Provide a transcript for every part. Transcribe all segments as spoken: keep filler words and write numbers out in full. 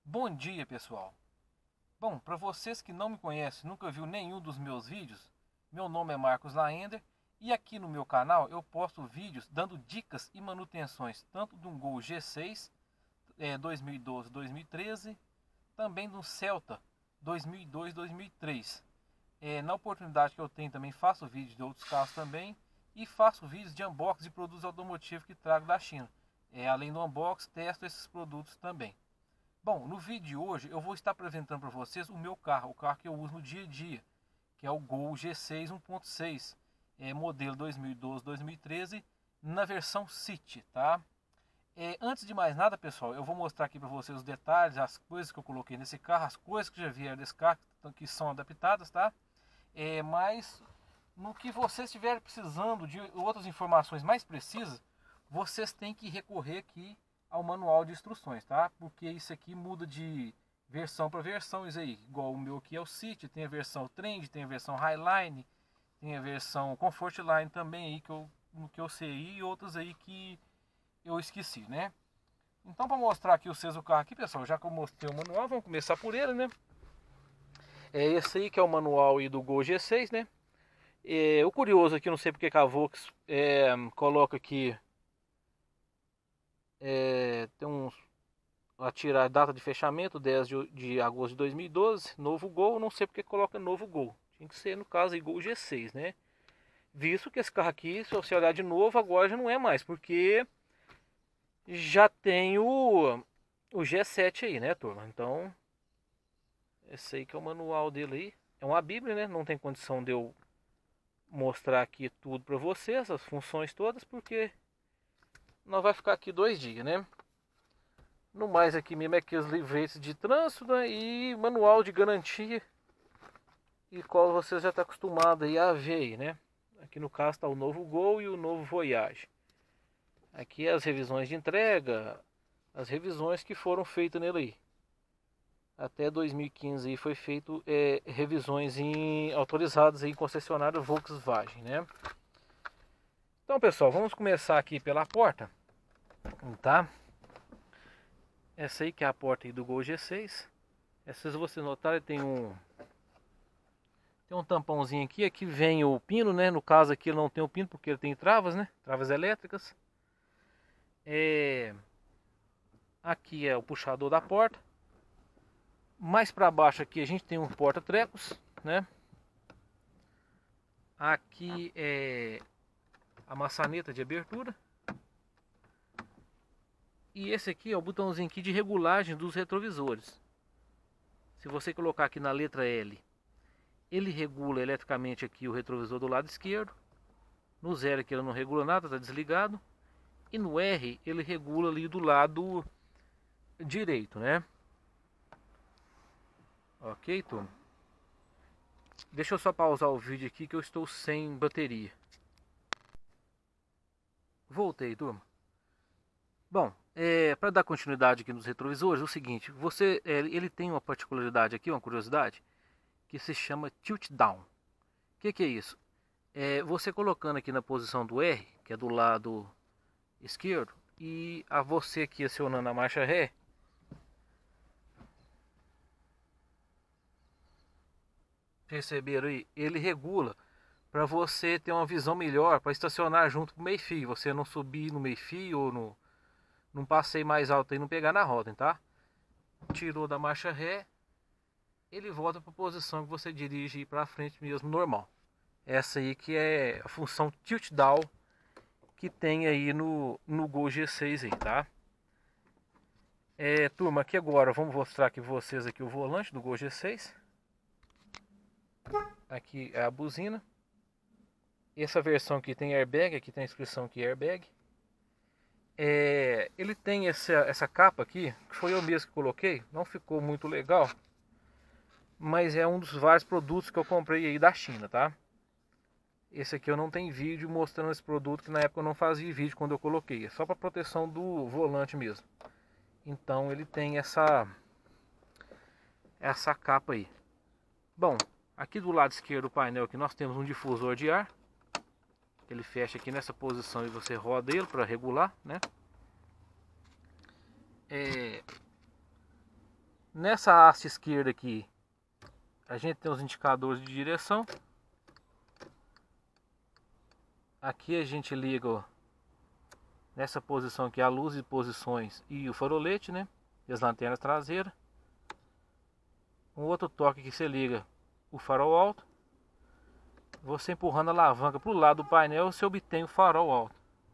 Bom dia, pessoal. Bom, para vocês que não me conhecem, nunca viu nenhum dos meus vídeos, meu nome é Marcos Laender e aqui no meu canal eu posto vídeos dando dicas e manutenções tanto de um Gol G seis é, dois mil e doze dois mil e treze, também do Celta dois mil e dois dois mil e três. É, na oportunidade que eu tenho também faço vídeos de outros carros também e faço vídeos de unboxing de produtos automotivos que trago da China. É, além do unboxing, testo esses produtos também. Bom, no vídeo de hoje eu vou estar apresentando para vocês o meu carro, o carro que eu uso no dia a dia, que é o Gol G seis um ponto seis, é, modelo dois mil e doze dois mil e treze, na versão City, tá? É, antes de mais nada, pessoal, eu vou mostrar aqui para vocês os detalhes, as coisas que eu coloquei nesse carro, as coisas que já vieram desse carro, que são adaptadas, tá? É, mas no que vocês estiverem precisando de outras informações mais precisas, vocês têm que recorrer aqui ao manual de instruções, tá? Porque isso aqui muda de versão para versão, isso aí. Igual o meu aqui é o City, tem a versão Trend, tem a versão Highline, tem a versão Comfortline também aí que eu, que eu sei e outras aí que eu esqueci, né? Então, para mostrar aqui vocês o carro aqui, pessoal, já que eu mostrei o manual, vamos começar por ele, né? É esse aí que é o manual aí do Gol G seis, né? É, o curioso aqui, não sei porque que a Volks é, coloca aqui, é, tem uns, a tirar a data de fechamento, dez de, de agosto de dois mil e doze, novo Gol, não sei porque coloca novo Gol. Tinha que ser, no caso, aí, Gol G seis, né? Visto que esse carro aqui, se você olhar de novo, agora já não é mais, porque já tem o, o G sete aí, né, turma? Então, esse aí que é o manual dele aí. É uma bíblia, né? Não tem condição de eu mostrar aqui tudo para vocês, as funções todas, porque nós vai ficar aqui dois dias, né? No mais aqui mesmo é aqui os livretes de trânsito, né? E manual de garantia, e qual você já está acostumado aí a ver aí, né? Aqui no caso está o novo Gol e o novo Voyage. Aqui as revisões de entrega, as revisões que foram feitas nele aí. Até dois mil e quinze aí foi feito é, revisões em, autorizadas em concessionária Volkswagen, né? Então, pessoal, vamos começar aqui pela porta, tá? Essa aí que é a porta aí do Gol G seis. Essa, se vocês notarem, tem um tem um tampãozinho aqui. Aqui vem o pino, né? No caso aqui ele não tem o pino porque ele tem travas, né? Travas elétricas. É... Aqui é o puxador da porta. Mais para baixo aqui a gente tem um porta-trecos, né? Aqui é a maçaneta de abertura. E esse aqui é o botãozinho aqui de regulagem dos retrovisores. Se você colocar aqui na letra L, ele regula eletricamente aqui o retrovisor do lado esquerdo. No zero aqui ele não regula nada, está desligado. E no R ele regula ali do lado direito, né? Ok, turma? Deixa eu só pausar o vídeo aqui que eu estou sem bateria. Voltei, turma. Bom, é, para dar continuidade aqui nos retrovisores, é o seguinte, você, é, ele tem uma particularidade aqui, uma curiosidade, que se chama tilt down. O que, que é isso? É, você colocando aqui na posição do R, que é do lado esquerdo, e a você aqui acionando a marcha ré, perceberam aí? Ele regula para você ter uma visão melhor, para estacionar junto com o meio-fio, você não subir no meio-fio ou no, num passeio mais alto e não pegar na roda, tá? Tirou da marcha ré, ele volta para a posição que você dirige para frente mesmo, normal. Essa aí que é a função tilt down que tem aí no, no Gol G seis aí, tá? É, turma, aqui agora vamos mostrar aqui vocês aqui o volante do Gol G seis. Aqui é a buzina. Essa versão aqui tem airbag, aqui tem a inscrição aqui airbag. É, ele tem essa, essa capa aqui, que foi eu mesmo que coloquei, não ficou muito legal, mas é um dos vários produtos que eu comprei aí da China, tá? Esse aqui eu não tenho vídeo mostrando esse produto, que na época eu não fazia vídeo quando eu coloquei, é só para proteção do volante mesmo. Então ele tem essa essa capa aí. Bom, aqui do lado esquerdo do painel aqui nós temos um difusor de ar. Ele fecha aqui nessa posição e você roda ele para regular, né? É... Nessa haste esquerda aqui, a gente tem os indicadores de direção. Aqui a gente liga, ó, nessa posição aqui, a luz e posições e o farolete, né? E as lanternas traseiras. Um outro toque que você liga o farol alto. Você empurrando a alavanca para o lado do painel, você obtém o farol alto.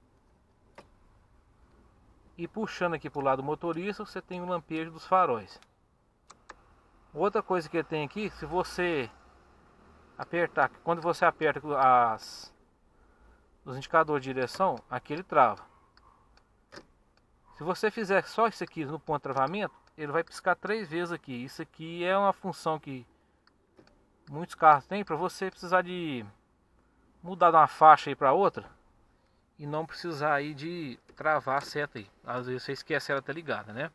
E puxando aqui para o lado do motorista, você tem o lampejo dos faróis. Outra coisa que ele tem aqui, se você apertar, quando você aperta as, os indicadores de direção, aqui ele trava. Se você fizer só isso aqui no ponto de travamento, ele vai piscar três vezes aqui. Isso aqui é uma função que muitos carros têm para você precisar de mudar de uma faixa aí para outra e não precisar aí de travar a seta aí. Às vezes você esquece ela tá ligada, né?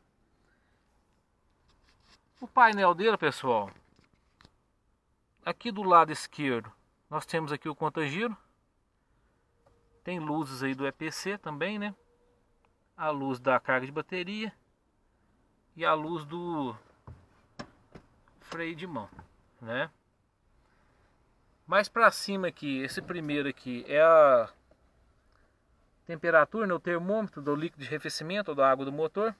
O painel dele, pessoal, aqui do lado esquerdo nós temos aqui o conta-giro. Tem luzes aí do E P C também, né? A luz da carga de bateria e a luz do freio de mão, né? Mais para cima aqui, esse primeiro aqui é a temperatura, né, o termômetro do líquido de arrefecimento ou da água do motor.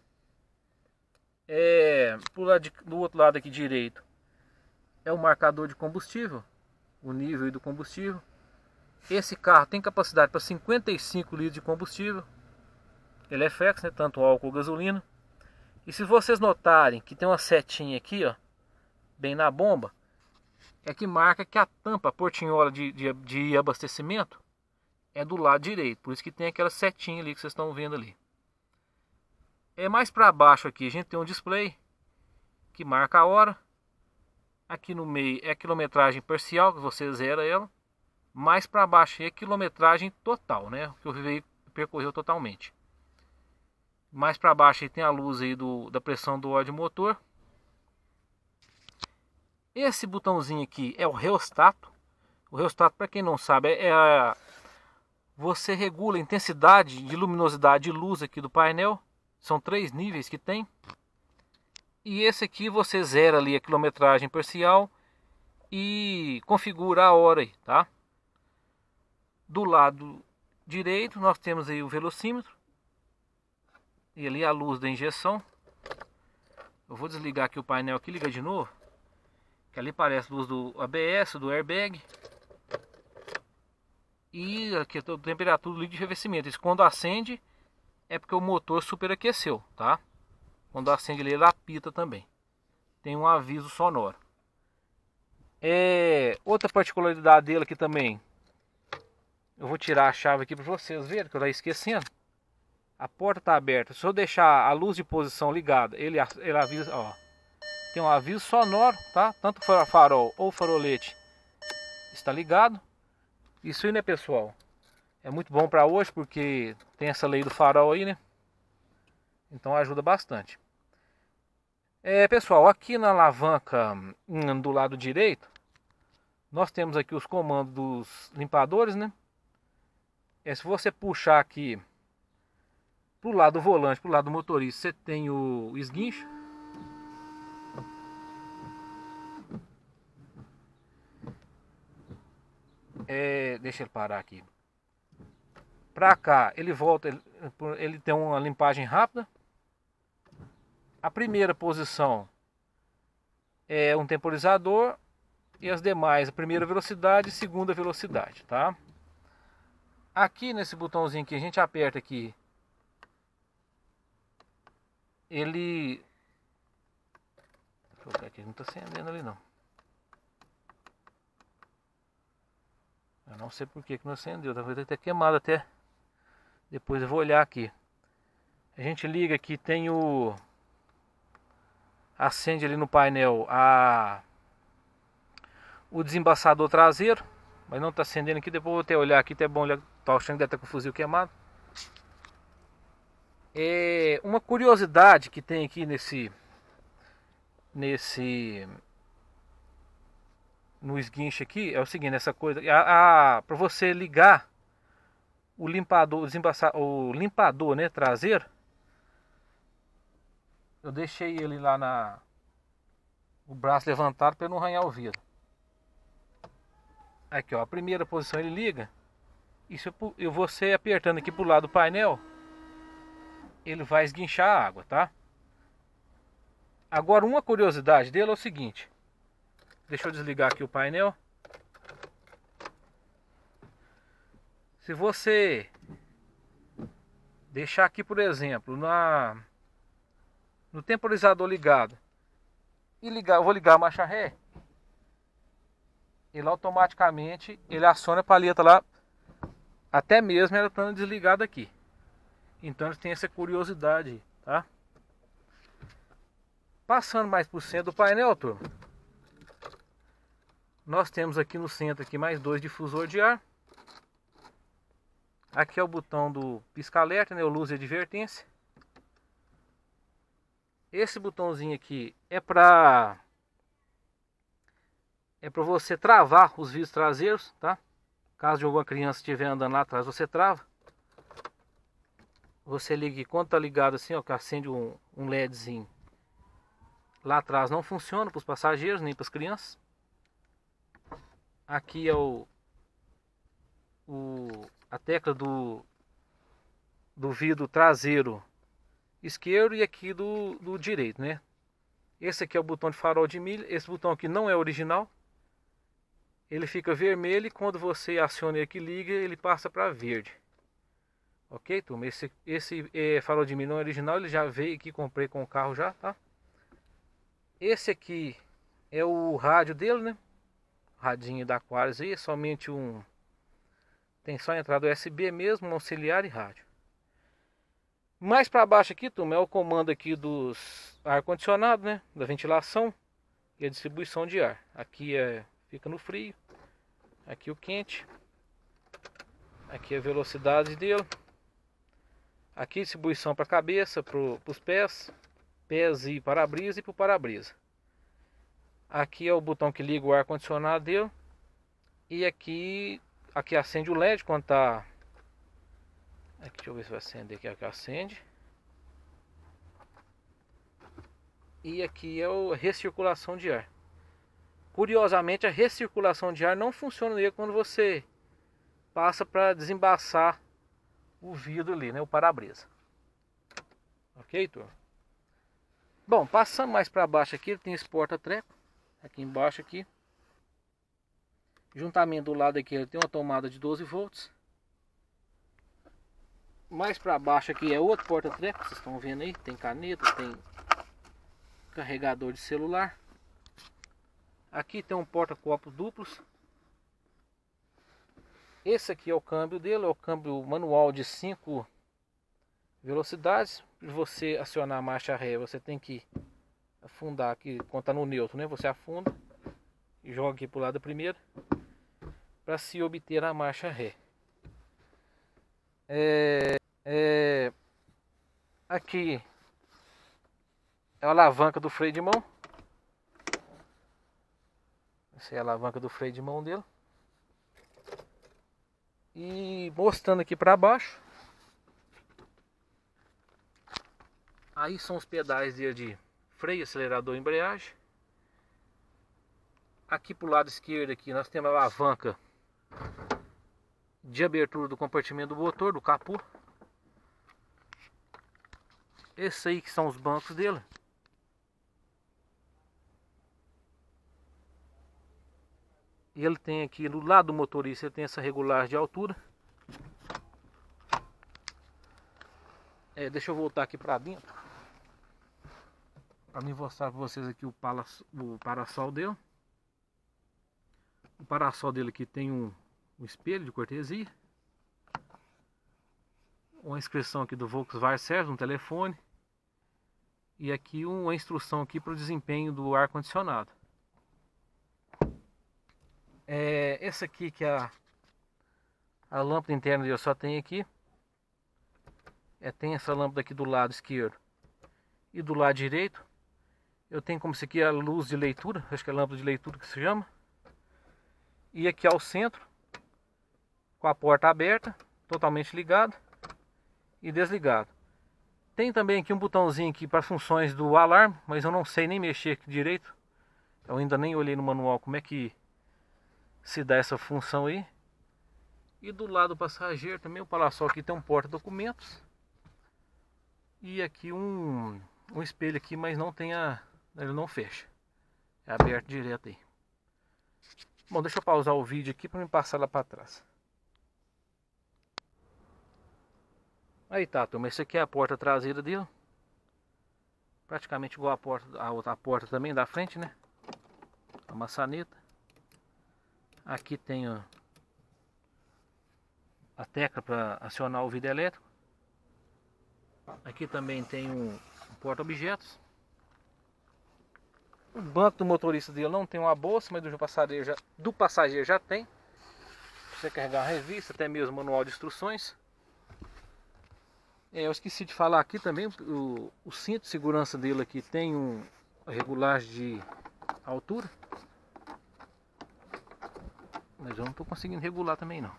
É, pro lado de, do outro lado aqui direito é o marcador de combustível, o nível do combustível. Esse carro tem capacidade para cinquenta e cinco litros de combustível. Ele é flex, né, tanto álcool ou gasolina. E se vocês notarem que tem uma setinha aqui, ó, bem na bomba, é que marca que a tampa, a portinhola de, de, de abastecimento é do lado direito. Por isso que tem aquela setinha ali que vocês estão vendo ali. É mais para baixo aqui, a gente tem um display que marca a hora. Aqui no meio é a quilometragem parcial, que você zera ela. Mais para baixo é a quilometragem total, né, que o veículo percorreu totalmente. Mais para baixo aí tem a luz aí do, da pressão do óleo de motor. Esse botãozinho aqui é o reostato. O reostato, para quem não sabe, é, é a, você regula a intensidade de luminosidade de luz aqui do painel. São três níveis que tem. E esse aqui você zera ali a quilometragem parcial e configura a hora aí, tá? Do lado direito nós temos aí o velocímetro. E ali a luz da injeção. Eu vou desligar aqui o painel aqui, liga de novo. Que ali parece luz do A B S, do airbag. E aqui a temperatura do líquido de arrefecimento. Isso quando acende é porque o motor superaqueceu, tá? Quando acende ele, ele apita também. Tem um aviso sonoro. É, outra particularidade dele aqui também. Eu vou tirar a chave aqui para vocês verem, que eu estava esquecendo. A porta está aberta. Se eu deixar a luz de posição ligada, ele, ele avisa, ó. Tem um aviso sonoro, tá? Tanto o farol ou farolete está ligado. Isso aí, né, pessoal? É muito bom para hoje, porque tem essa lei do farol aí, né? Então ajuda bastante. É, pessoal, aqui na alavanca hum, do lado direito, nós temos aqui os comandos dos limpadores, né? É, se você puxar aqui pro lado do volante, pro lado do motorista, você tem o esguincho. É, deixa ele parar aqui. Pra cá, ele volta, ele, ele tem uma limpagem rápida. A primeira posição é um temporizador e as demais, a primeira velocidade e segunda velocidade, tá? Aqui nesse botãozinho que a gente aperta aqui, ele... Deixa eu ver aqui, não está acendendo ali não. Eu não sei por que que não acendeu, talvez tenha até queimado até. Depois eu vou olhar aqui. A gente liga aqui, tem o... Acende ali no painel a... o desembaçador traseiro. Mas não está acendendo aqui, depois eu vou até olhar aqui, até bom olhar. Tá achando que deve estar com o fuzil queimado. É uma curiosidade que tem aqui nesse... Nesse... No esguincho aqui, é o seguinte, essa coisa... A, a, para você ligar o limpador, o limpador, né, traseiro, eu deixei ele lá na, o braço levantado para não arranhar o vidro. Aqui, ó, a primeira posição ele liga. E se eu, eu você apertando aqui pro lado do painel, ele vai esguinchar a água, tá? Agora, uma curiosidade dele é o seguinte. Deixa eu desligar aqui o painel. Se você deixar aqui, por exemplo, na no temporizador ligado e ligar, eu vou ligar a marcha ré, ele automaticamente ele aciona a palheta lá, até mesmo ela estando desligada aqui. Então ele tem essa curiosidade, tá? Passando mais por cento do painel, turma, nós temos aqui no centro aqui mais dois difusores de ar. Aqui é o botão do pisca-alerta, né, o luz de advertência. Esse botãozinho aqui é para é para você travar os vidros traseiros, tá? Caso alguma criança estiver andando lá atrás, você trava. Você liga aqui, quando tá ligado assim, ó, que acende um, um LEDzinho. Lá atrás não funciona para os passageiros, nem para as crianças. Aqui é o, o a tecla do, do vidro traseiro esquerdo e aqui do, do direito, né? Esse aqui é o botão de farol de milha. Esse botão aqui não é original. Ele fica vermelho e quando você aciona ele que liga, ele passa para verde. Ok, turma? Esse, esse é, farol de milha não é original, ele já veio aqui, comprei com o carro já, tá? Esse aqui é o rádio dele, né? Radinho da Aquarius aí, é somente um... Tem só a entrada U S B mesmo, um auxiliar e rádio. Mais para baixo aqui, turma, é o comando aqui dos ar-condicionado, né? Da ventilação e a distribuição de ar. Aqui é, fica no frio. Aqui o quente. Aqui a velocidade dele. Aqui distribuição para a cabeça, para os pés. Pés e para-brisa e para o para-brisa. Aqui é o botão que liga o ar-condicionado dele. E aqui, aqui acende o L E D quando tá... Aqui, deixa eu ver se vai acender aqui, aqui acende. E aqui é a recirculação de ar. Curiosamente, a recirculação de ar não funciona nele quando você passa para desembaçar o vidro ali, né, o para-brisa. Ok, turma? Bom, passando mais para baixo aqui, ele tem esse porta-treco. Aqui embaixo aqui. Juntamente do lado aqui ele tem uma tomada de doze volts. Mais para baixo aqui é outro porta-treco, vocês estão vendo aí, tem caneta, tem carregador de celular. Aqui tem um porta-copos duplos. Esse aqui é o câmbio dele, é o câmbio manual de cinco velocidades. Para você acionar a marcha ré, você tem que afundar aqui, quando está no neutro, né? Você afunda e joga aqui para o lado primeiro para se obter a marcha ré. É, é, aqui é a alavanca do freio de mão. Essa é a alavanca do freio de mão dele. E mostrando aqui para baixo, aí são os pedais dele de freio, acelerador e embreagem. Aqui para o lado esquerdo aqui nós temos a alavanca de abertura do compartimento do motor, do capô. Esses aí que são os bancos dele. E ele tem aqui do lado do motorista, ele tem essa regulagem de altura. É, deixa eu voltar aqui para dentro para me mostrar para vocês aqui o, o parasol dele. O parasol dele aqui tem um, um espelho de cortesia. Uma inscrição aqui do Volkswagen Service, um telefone. E aqui uma instrução aqui para o desempenho do ar-condicionado. É, essa aqui que é a, a lâmpada interna dele só tem aqui. É, tem essa lâmpada aqui do lado esquerdo e do lado direito. Eu tenho como se aqui a luz de leitura, acho que é a lâmpada de leitura que se chama. E aqui ao centro, com a porta aberta, totalmente ligado e desligado. Tem também aqui um botãozinho aqui para funções do alarme, mas eu não sei nem mexer aqui direito. Eu ainda nem olhei no manual como é que se dá essa função aí. E do lado do passageiro também o palasol aqui tem um porta-documentos. E aqui um, um espelho aqui, mas não tem a... ele não fecha. É aberto direto aí. Bom, deixa eu pausar o vídeo aqui para me passar lá para trás. Aí tá, turma, essa aqui é a porta traseira dele. Praticamente igual a porta, a outra porta também da frente, né? A maçaneta. Aqui tem ó, a tecla para acionar o vidro elétrico. Aqui também tem um, um porta-objetos. O banco do motorista dele não tem uma bolsa, mas do passageiro já, do passageiro já tem. Pra você carregar a revista, até mesmo manual de instruções. É, eu esqueci de falar aqui também, o, o cinto de segurança dele aqui tem um regulagem de altura. Mas eu não estou conseguindo regular também não.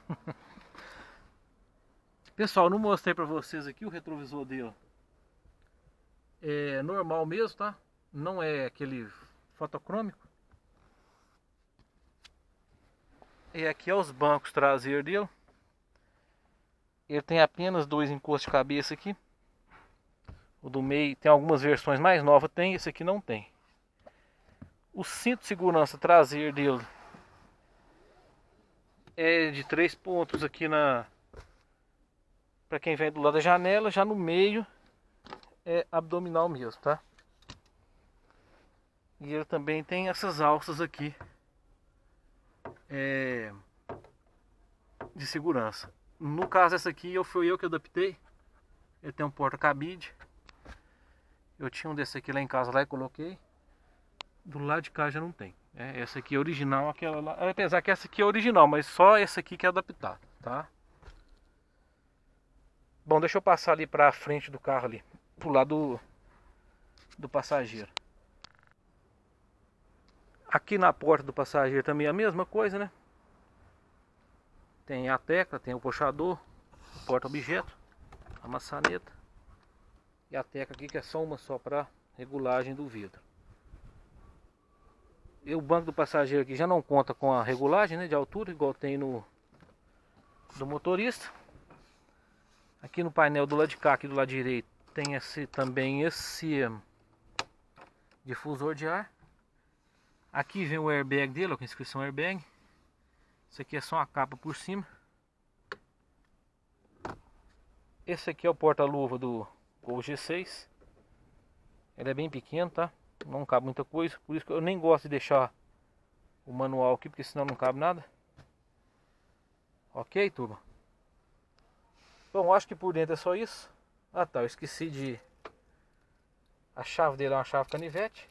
Pessoal, não mostrei para vocês aqui o retrovisor dele. É normal mesmo, tá? Não é aquele fotocrômico. E aqui é os bancos traseiros dele. Ele tem apenas dois encostos de cabeça aqui. O do meio tem algumas versões mais novas, tem, esse aqui não tem. O cinto de segurança traseiro dele é de três pontos aqui na... para quem vem do lado da janela, já no meio é abdominal mesmo, tá? E ele também tem essas alças aqui é, de segurança. No caso essa aqui eu fui eu que adaptei. Ele tem um porta-cabide. Eu tinha um desse aqui lá em casa lá e coloquei. Do lado de cá já não tem. É, essa aqui é original, aquela lá. Apesar que essa aqui é original, mas só essa aqui que é adaptada, tá? Bom, deixa eu passar ali pra frente do carro ali, pro lado do, do passageiro. Aqui na porta do passageiro também é a mesma coisa, né? Tem a tecla, tem o puxador, o porta-objeto, a maçaneta. E a tecla aqui que é só uma só para regulagem do vidro. E o banco do passageiro aqui já não conta com a regulagem, né, de altura, igual tem no do motorista. Aqui no painel do lado de cá, aqui do lado direito, tem esse, também esse difusor de ar. Aqui vem o airbag dele, ó, com inscrição airbag. Isso aqui é só uma capa por cima. Esse aqui é o porta-luva do Gol G seis. Ele é bem pequeno, tá? Não cabe muita coisa. Por isso que eu nem gosto de deixar o manual aqui, porque senão não cabe nada. Ok, turma? Bom, acho que por dentro é só isso. Ah tá, eu esqueci de... A chave dele é uma chave canivete.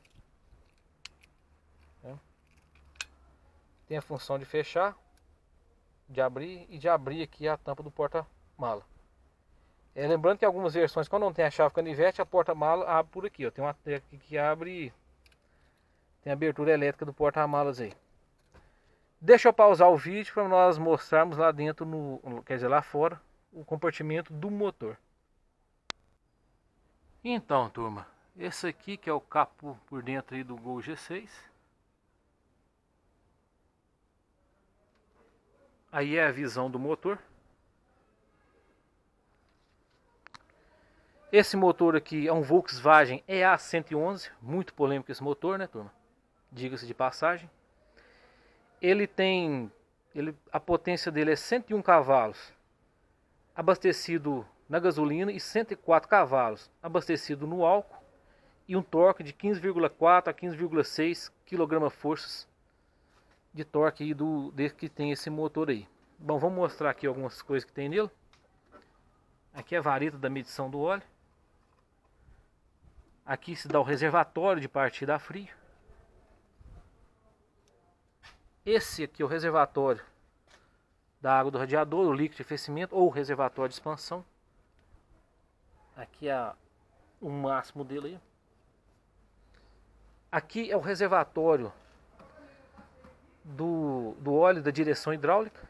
Tem a função de fechar, de abrir e de abrir aqui a tampa do porta-mala. É, lembrando que algumas versões, quando não tem a chave canivete, a porta-mala abre por aqui, ó. Tem uma tecla que abre, tem a abertura elétrica do porta-malas aí. Deixa eu pausar o vídeo para nós mostrarmos lá dentro, no, quer dizer, lá fora, o compartimento do motor. Então, turma, esse aqui que é o capô por dentro aí do Gol G seis. Aí é a visão do motor. Esse motor aqui é um Volkswagen E A cento e onze. Muito polêmico esse motor, né, turma? Diga-se de passagem. Ele tem... Ele, a potência dele é cento e um cavalos. Abastecido na gasolina. E cento e quatro cavalos. Abastecido no álcool. E um torque de quinze vírgula quatro a quinze vírgula seis quilograma-forças de torque aí do, desse que tem esse motor aí. Bom, vamos mostrar aqui algumas coisas que tem nele. Aqui é a vareta da medição do óleo. Aqui se dá o reservatório de partida a frio. Esse aqui é o reservatório da água do radiador, o líquido de aquecimento ou o reservatório de expansão. Aqui é o máximo dele aí. Aqui é o reservatório do, do óleo da direção hidráulica.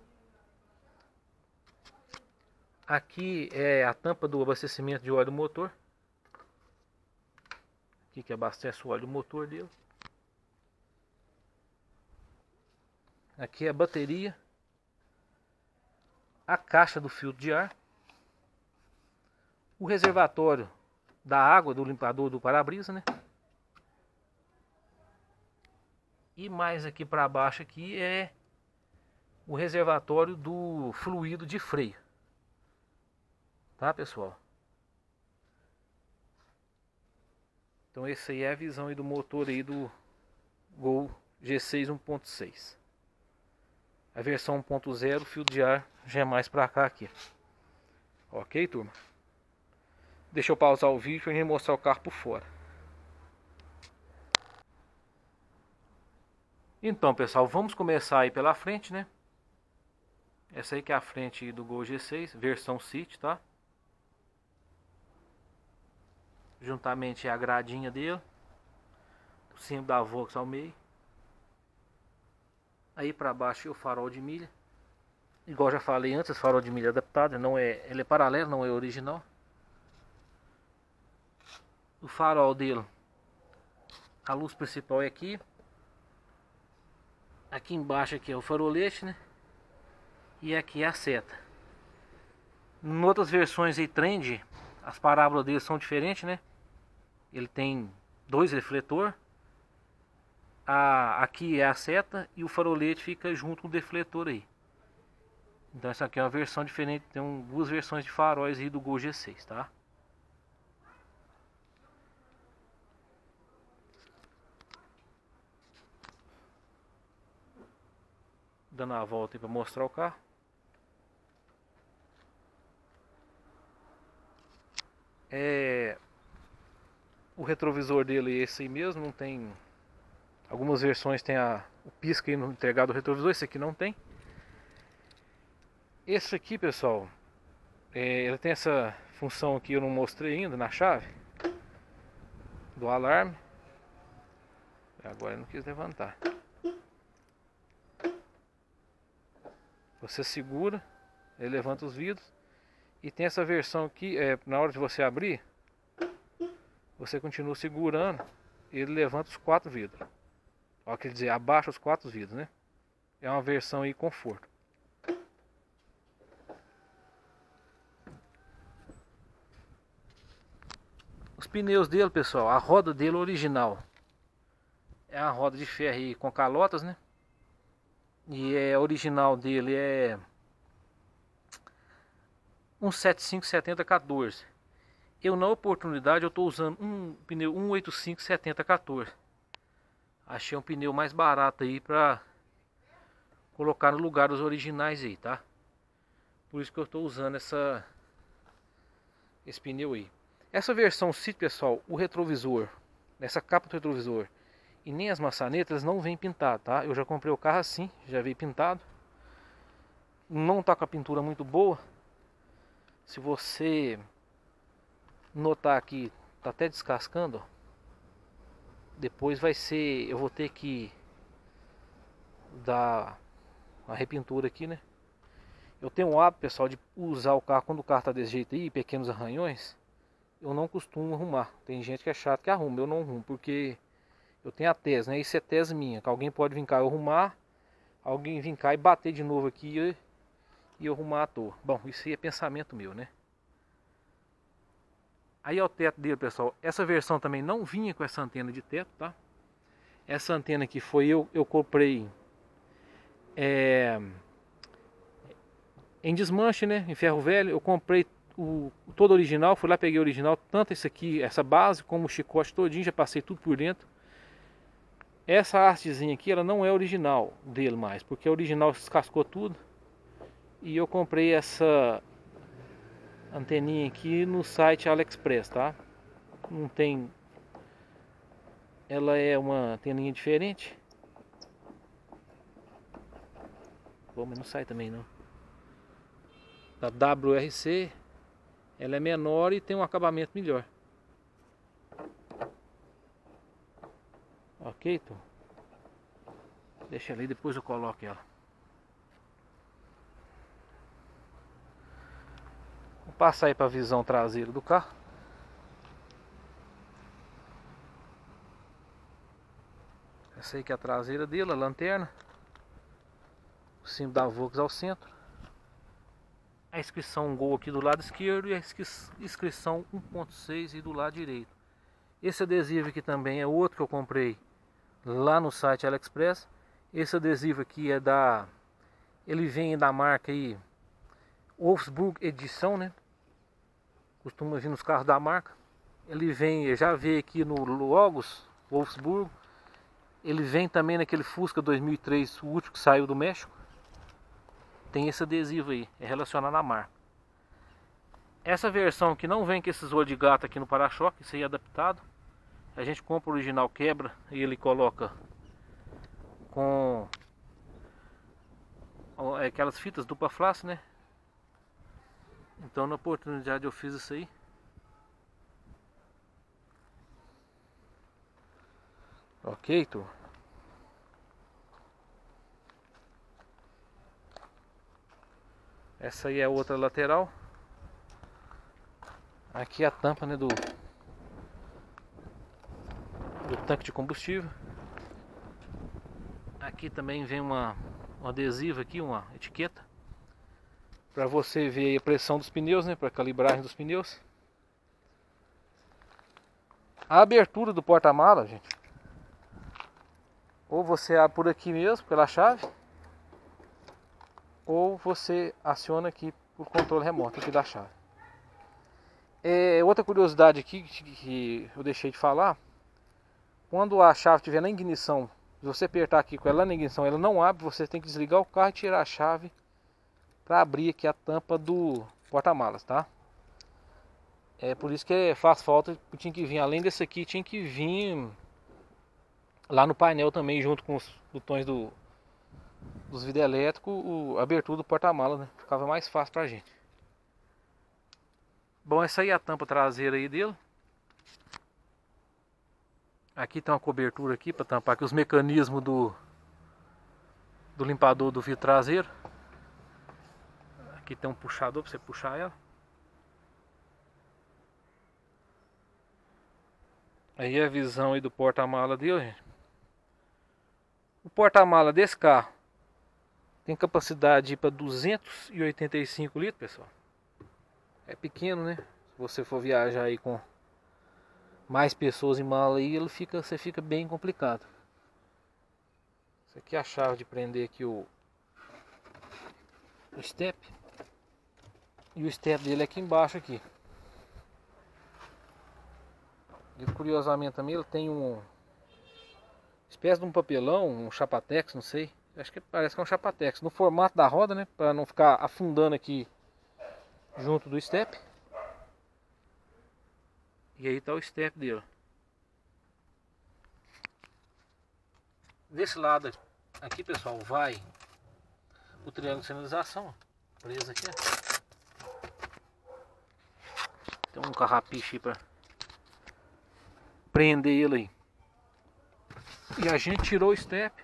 Aqui é a tampa do abastecimento de óleo do motor. Aqui que abastece o óleo do motor dele. Aqui é a bateria, a caixa do filtro de ar, o reservatório da água do limpador do para-brisa, né? E mais aqui para baixo aqui é o reservatório do fluido de freio. Tá, pessoal? Então esse aí é a visão aí do motor aí do Gol G seis um ponto seis. A versão um ponto zero, fio de ar já é mais pra cá aqui. Ok, turma? Deixa eu pausar o vídeo para mostrar o carro por fora. Então, pessoal, vamos começar aí pela frente, né? Essa aí que é a frente do Gol G seis, versão City, tá? Juntamente a gradinha dele, o símbolo da Volks ao meio. Aí para baixo é o farol de milha. Igual já falei antes, farol de milha adaptado, não é, ele é paralelo, não é original. O farol dele, a luz principal é aqui. Aqui embaixo aqui é o farolete, né? E aqui é a seta. Em outras versões aí Trend, as parábolas dele são diferentes, né? Ele tem dois refletores. A, aqui é a seta e o farolete fica junto com o defletor aí. Então essa aqui é uma versão diferente, tem um, duas versões de faróis aí do Gol G seis, tá? Dando a volta aí para mostrar o carro. É, o retrovisor dele é esse aí mesmo, não tem. Algumas versões tem a, o pisca aí no entregado do retrovisor, esse aqui não tem. Esse aqui, pessoal, é, ele tem essa função aqui, eu não mostrei ainda na chave do alarme. Agora eu não quis levantar. Você segura, ele levanta os vidros. E tem essa versão aqui, é, na hora de você abrir, você continua segurando, ele levanta os quatro vidros. Ó, quer dizer, abaixa os quatro vidros, né? É uma versão aí conforto. Os pneus dele, pessoal, a roda dele original é a roda de ferro aí com calotas, né? E é original dele é um setenta e cinco setenta quatorze. Eu na oportunidade eu estou usando um pneu um oitenta e cinco setenta quatorze. Achei um pneu mais barato aí para colocar no lugar dos originais aí, tá? Por isso que eu estou usando essa esse pneu aí. Essa versão City, pessoal, o retrovisor, essa capa do retrovisor e nem as maçanetas não vem pintado, tá? Eu já comprei o carro assim, já veio pintado. Não tá com a pintura muito boa. Se você notar aqui, tá até descascando, ó. Depois vai ser, eu vou ter que dar uma repintura aqui, né? Eu tenho o hábito, pessoal, de usar o carro quando o carro tá desse jeito aí, pequenos arranhões. Eu não costumo arrumar. Tem gente que é chato que arruma, eu não arrumo, porque eu tenho a tese, né? Isso é tese minha, que alguém pode vir cá e arrumar, alguém vir cá e bater de novo aqui e, e eu arrumar à toa. Bom, isso aí é pensamento meu, né? Aí é o teto dele, pessoal. Essa versão também não vinha com essa antena de teto, tá? Essa antena aqui foi eu, eu comprei é, em desmanche, né? Em ferro velho. Eu comprei o todo original, fui lá, peguei o original, tanto esse aqui, essa base, como o chicote todinho, já passei tudo por dentro. Essa hastezinha aqui, ela não é original dele mais, porque a original descascou tudo. E eu comprei essa anteninha aqui no site AliExpress, tá? Não tem... Ela é uma anteninha diferente. Bom, mas não sai também não. Da W R C. Ela é menor e tem um acabamento melhor. Ok, então. Deixa ali, depois eu coloco ela. Vou passar aí para a visão traseira do carro. Essa aí que é a traseira dele, a lanterna. o símbolo da Volks ao centro. A inscrição Gol aqui do lado esquerdo e a inscrição um ponto seis e do lado direito. Esse adesivo aqui também é outro que eu comprei lá no site AliExpress. Esse adesivo aqui é da... ele vem da marca aí Wolfsburg Edição, né? Costuma vir nos carros da marca. Ele vem, já veio aqui no Logos Wolfsburg. Ele vem também naquele Fusca dois mil e três, o último que saiu do México. Tem esse adesivo aí, é relacionado à marca. Essa versão que não vem com esses olhos de gato aqui no para-choque, isso aí é adaptado. A gente compra o original, quebra e ele coloca com aquelas fitas dupla face, né? Então na oportunidade eu fiz isso aí. Ok, turma. Essa aí é a outra lateral. Aqui é a tampa, né, do, do tanque de combustível. Aqui também vem uma, um adesivo aqui, uma etiqueta para você ver a pressão dos pneus, né, para calibragem dos pneus. A abertura do porta-mala, gente, ou você abre por aqui mesmo, pela chave, ou você aciona aqui por controle remoto aqui da chave. É, outra curiosidade aqui que eu deixei de falar: quando a chave estiver na ignição, se você apertar aqui com ela na ignição, ela não abre, você tem que desligar o carro e tirar a chave para abrir aqui a tampa do porta-malas, tá? É por isso que faz falta, tinha que vir, além desse aqui, tinha que vir lá no painel também, junto com os botões do, dos vidros elétricos, o, a abertura do porta-malas, né? Ficava mais fácil pra gente. Bom, essa aí é a tampa traseira aí dele. Aqui tem uma cobertura aqui para tampar aqui os mecanismos do, do limpador do vidro traseiro. Aqui tem um puxador para você puxar ela. Aí a visão aí do porta-mala dele, gente. O porta-mala desse carro tem capacidade para duzentos e oitenta e cinco litros, pessoal. É pequeno, né? Se você for viajar aí com mais pessoas em mala aí, ele fica, você fica bem complicado. Isso aqui é a chave de prender aqui o, o step. E o step dele é aqui embaixo aqui. E curiosamente também ele tem um espécie de um papelão, um chapatex, não sei. Acho que parece que é um chapatex no formato da roda, né? Para não ficar afundando aqui junto do step. E aí tá o step dele. Desse lado aqui, pessoal, vai o triângulo de sinalização, preso aqui. Tem um carrapicho aí para prender ele aí. E a gente tirou o step.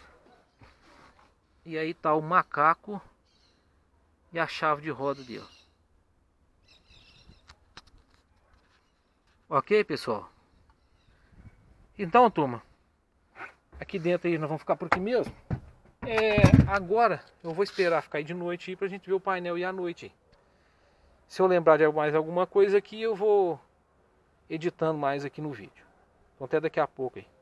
E aí tá o macaco e a chave de roda dele. Ok, pessoal? Então, turma, aqui dentro aí nós vamos ficar por aqui mesmo. É, agora eu vou esperar ficar aí de noite aí pra gente ver o painel e à noite aí. Se eu lembrar de mais alguma coisa aqui, eu vou editando mais aqui no vídeo. Então até daqui a pouco aí.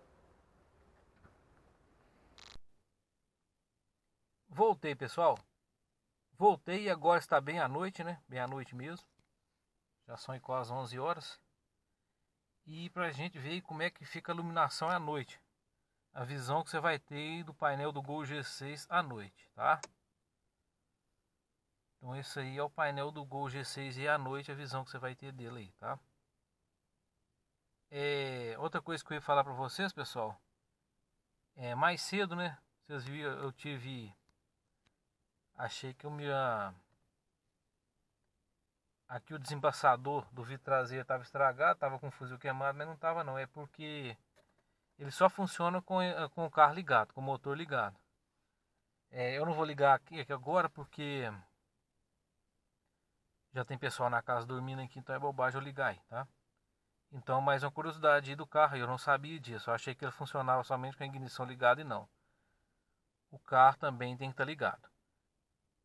Voltei, pessoal. Voltei e agora está bem à noite, né? Bem à noite mesmo. Já são quase onze horas. E pra gente ver como é que fica a iluminação à noite. A visão que você vai ter do painel do Gol G seis à noite, tá? Então esse aí é o painel do Gol G seis e à noite a visão que você vai ter dele aí, tá? É, outra coisa que eu ia falar pra vocês, pessoal. É, mais cedo, né? Vocês viram, eu tive... Achei que o meu... Aqui o desembaçador do vidro traseiro estava estragado, estava com o fuzil queimado, mas não estava não. É porque ele só funciona com, com o carro ligado, com o motor ligado. É, eu não vou ligar aqui, aqui agora porque já tem pessoal na casa dormindo aqui, então é bobagem eu ligar aí, tá? Então, mais uma curiosidade aí do carro, eu não sabia disso. Eu achei que ele funcionava somente com a ignição ligada e não. O carro também tem que estar ligado.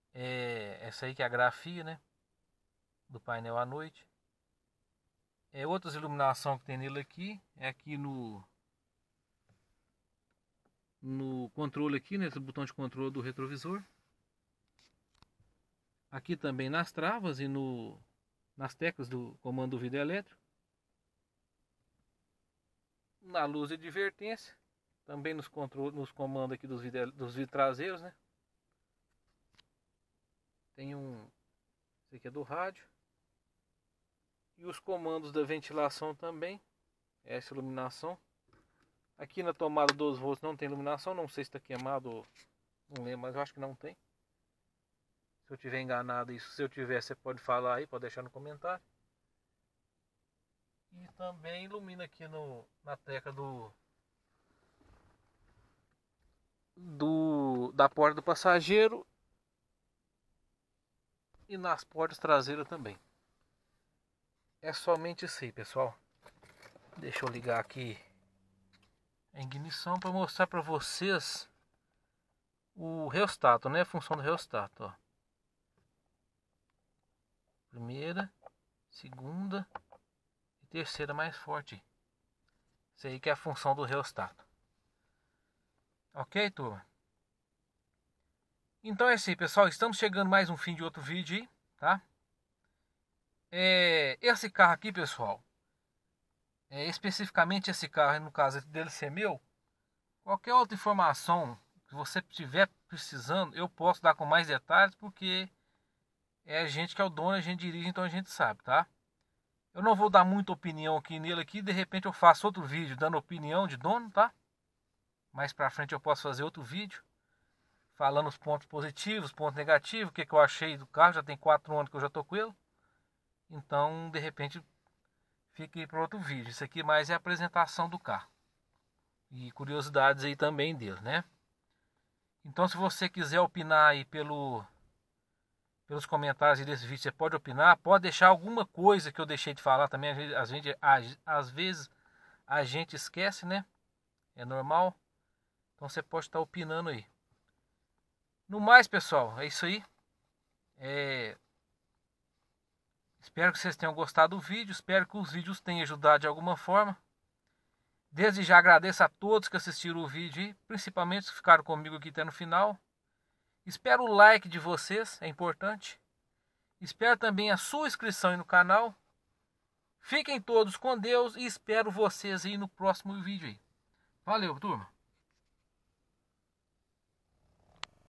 É, essa aí que é a grafia, né? Do painel à noite. É outras iluminação que tem nele aqui. É aqui no no controle aqui, nesse botão de controle do retrovisor. Aqui também nas travas e no nas teclas do comando do vidro elétrico. Na luz de advertência, também nos controles, nos comandos aqui dos vidros, dos vidros traseiros, né? Tem um, esse aqui é do rádio. E os comandos da ventilação também, essa iluminação. Aqui na tomada doze volts não tem iluminação, não sei se está queimado, não lembro, mas eu acho que não tem. Se eu tiver enganado isso, se eu tiver, você pode falar aí, pode deixar no comentário. E também ilumina aqui no, na tecla do, do da porta do passageiro e nas portas traseiras também. É somente isso aí, pessoal. Deixa eu ligar aqui a ignição para mostrar para vocês o reostato, né? A função do reostato, ó. Primeira, segunda e terceira mais forte. Isso aí que é a função do reostato. Ok, turma? Então é isso aí, pessoal. Estamos chegando mais um fim de outro vídeo aí, tá? É, esse carro aqui, pessoal, é, especificamente esse carro, no caso dele ser meu, qualquer outra informação que você estiver precisando, eu posso dar com mais detalhes, porque é a gente que é o dono, a gente dirige, então a gente sabe, tá? Eu não vou dar muita opinião aqui nele aqui, de repente eu faço outro vídeo dando opinião de dono, tá? Mais pra frente eu posso fazer outro vídeo falando os pontos positivos, pontos negativos, o que, que eu achei do carro, já tem quatro anos que eu já tô com ele. Então, de repente, fique para outro vídeo. Isso aqui mais é a apresentação do carro. E curiosidades aí também dele, né? Então, se você quiser opinar aí pelo, pelos comentários desse vídeo, você pode opinar. Pode deixar alguma coisa que eu deixei de falar também. Às vezes, às vezes a gente esquece, né? É normal. Então, você pode estar opinando aí. No mais, pessoal, é isso aí. É... Espero que vocês tenham gostado do vídeo. Espero que os vídeos tenham ajudado de alguma forma. Desde já agradeço a todos que assistiram o vídeo e principalmente os que ficaram comigo aqui até no final. Espero o like de vocês, é importante. Espero também a sua inscrição aí no canal. Fiquem todos com Deus e espero vocês aí no próximo vídeo aí. Valeu, turma!